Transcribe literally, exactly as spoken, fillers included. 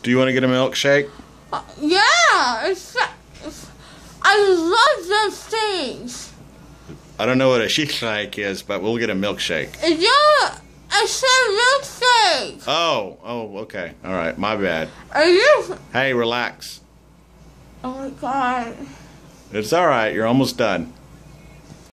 Do you want to get a milkshake? Uh, yeah, it's, it's, I love those things. I don't know what a shake is, but we'll get a milkshake. Yeah, I said milkshake. Oh, oh, okay. All right, my bad. Are you? Hey, relax. Oh my God. It's all right. You're almost done.